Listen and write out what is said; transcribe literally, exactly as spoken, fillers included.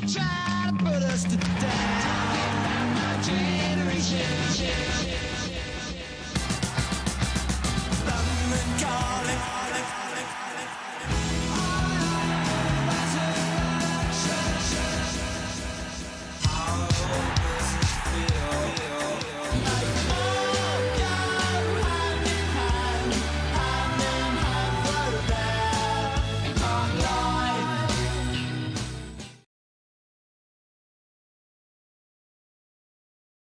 try to put us to death. Talking about my generation. London calling. Oh,